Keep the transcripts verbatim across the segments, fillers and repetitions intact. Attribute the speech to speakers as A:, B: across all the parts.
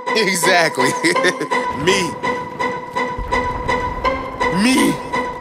A: Exactly. Me. Me.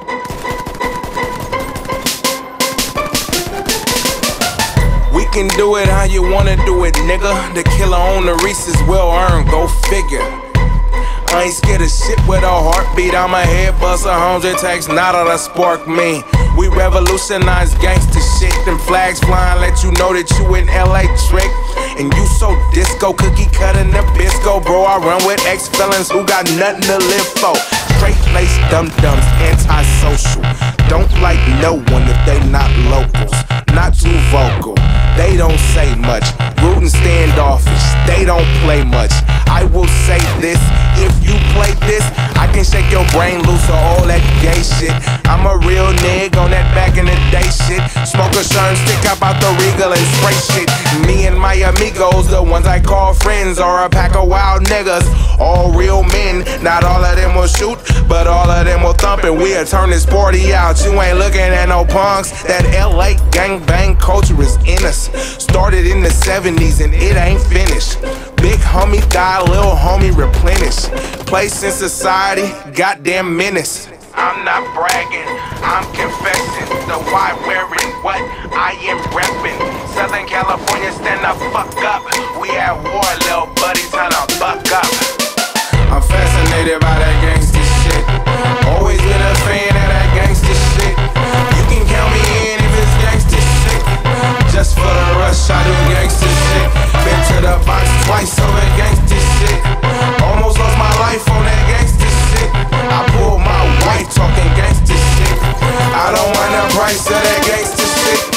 A: We can do it how you wanna do it, nigga. The killer on the Reese is well earned, go figure. I ain't scared of shit with a heartbeat. I'm a head buster, hundred takes, not all that spark me. We revolutionize gangsta shit. Them flags flying, let you know that you in L A trick. And you so disco, cookie cutting Nabisco. Bro, I run with ex-felons who got nothing to live for. Straight laced dum-dums, antisocial. Don't like no one if they not locals. Not too vocal, they don't say much. Rude and standoffish, they don't play much. I will say this, if you play this, I can shake your brain loose of all that gay shit. I'm a real nigga on that back in the day shit. Smoke a sherm, stick up out the Regal and spray shit. Me and my amigos, the ones I call friends, are a pack of wild niggas. All real men, not all of them will shoot, but all of them will thump, and we'll turn this party out. You ain't looking at no punks. That L A gangbang culture is in us. Started in the seventies and it ain't finished. Big homie die, little homie replenish. Place in society, goddamn menace. I'm not bragging, I'm confessing. The why wearing what I am repping. Southern California, stand the fuck up. We at war, little buddy, time to buck up. I'm fascinated by that gangsta shit. Always been a fan of that gangsta shit. You can count me in if it's gangsta shit. Just for the rush, I do gangsta shit. Been to the box twice over gangsta shit. Almost lost my life on that gangsta shit. I pulled my wife talking gangsta shit. I don't want the price of that gangsta shit.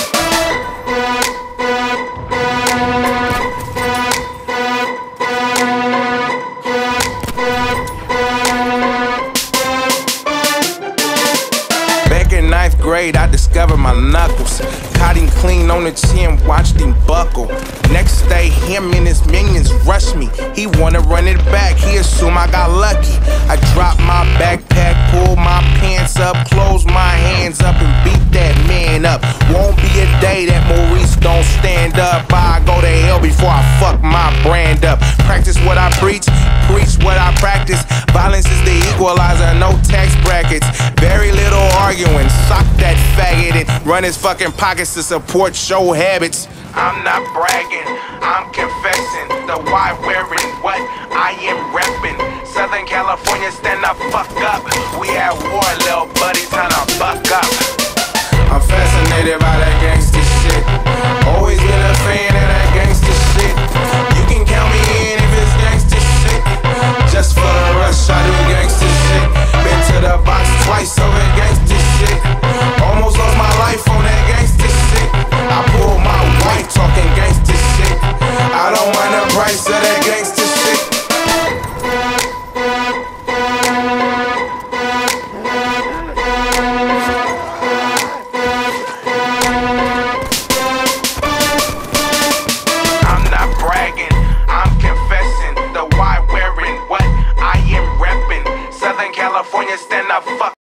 A: Back in ninth grade, I discovered my knuckles. Caught him clean on the chin, watched him buckle. Next day, him and his minions rushed me. He wanna run it back, he assumed I got lucky. I dropped my backpack, pulled my pants up, closed my hands up, and beat that man up. Won't be a day that Maurice don't stand up. I go to hell before I fuck my brand up. Practice what I preach, preach what I practice. Violence is the equalizer, no tax brackets. Very little arguing, sock that faggot and run his fucking pockets to support show habits. I'm not bragging, I'm confessing. The why wearing what I am repping. Southern California, stand the fuck up. We at war, little buddy, time to buck up. I'm fascinated by that gangsta shit. Always been a fan of that